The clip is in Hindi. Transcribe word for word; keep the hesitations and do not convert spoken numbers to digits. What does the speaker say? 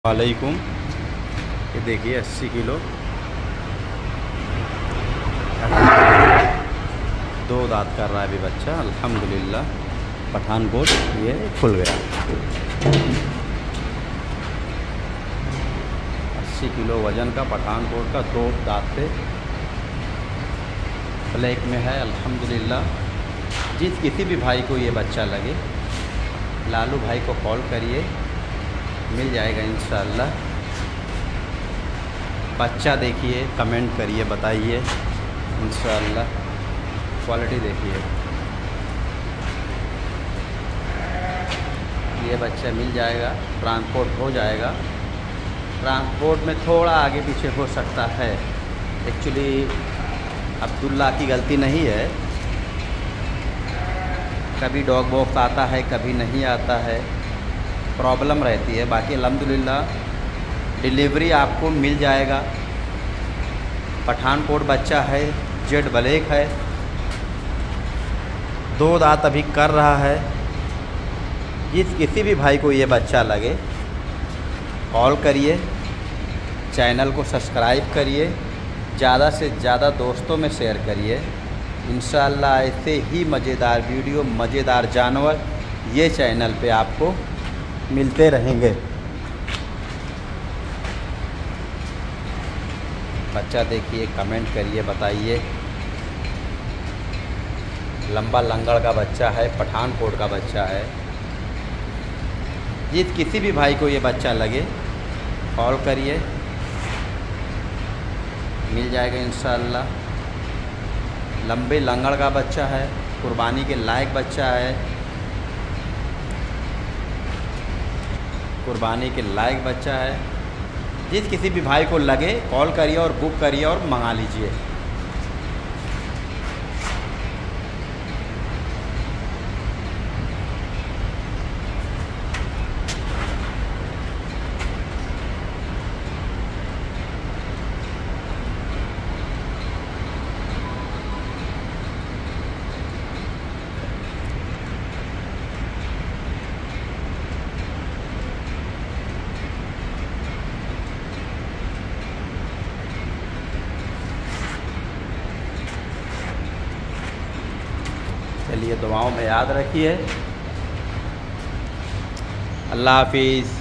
वालेकुम। ये देखिए अस्सी किलो दो दांत कर रहा है अभी बच्चा अल्हम्दुलिल्लाह। पठानकोट ये खुल गया। अस्सी किलो वज़न का पठानकोट का दो दांत थे, ब्लैक में है अल्हम्दुलिल्लाह। जिस किसी भी भाई को ये बच्चा लगे लालू भाई को कॉल करिए, मिल जाएगा इंशाअल्लाह। बच्चा देखिए, कमेंट करिए, बताइए इंशाअल्लाह। क्वालिटी देखिए, ये बच्चा मिल जाएगा, ट्रांसपोर्ट हो जाएगा। ट्रांसपोर्ट में थोड़ा आगे पीछे हो सकता है, एक्चुअली अब्दुल्ला की गलती नहीं है। कभी डॉग बॉक्स आता है, कभी नहीं आता है, प्रॉब्लम रहती है। बाकी अल्हम्दुलिल्लाह डिलीवरी आपको मिल जाएगा। पठानकोट बच्चा है, जेड ब्लैक है, दो दांत अभी कर रहा है। जिस किसी भी भाई को ये बच्चा लगे कॉल करिए, चैनल को सब्सक्राइब करिए, ज़्यादा से ज़्यादा दोस्तों में शेयर करिए। इंशाअल्लाह ऐसे ही मज़ेदार वीडियो, मज़ेदार जानवर ये चैनल पे आपको मिलते रहेंगे। बच्चा देखिए, कमेंट करिए, बताइए। लंबा लंगड़ का बच्चा है, पठानकोट का बच्चा है। जिस किसी भी भाई को ये बच्चा लगे कॉल करिए, मिल जाएगा इंशाअल्लाह। लंबे लंगड़ का बच्चा है, कुर्बानी के लायक बच्चा है, कुर्बानी के लायक बच्चा है। जिस किसी भी भाई को लगे कॉल करिए और बुक करिए और मंगा लीजिए। चलिए, दुआओं में याद रखिए। अल्लाह हाफिज़।